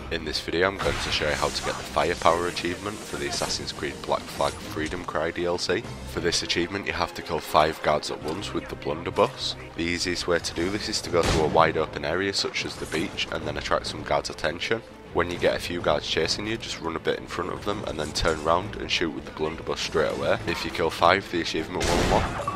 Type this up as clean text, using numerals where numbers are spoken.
In this video I'm going to show you how to get the Firepower achievement for the Assassin's Creed Black Flag Freedom Cry DLC. For this achievement you have to kill 5 guards at once with the Blunderbuss. The easiest way to do this is to go to a wide open area such as the beach and then attract some guards' attention. When you get a few guards chasing you, just run a bit in front of them and then turn round and shoot with the Blunderbuss straight away. If you kill 5, the achievement will unlock.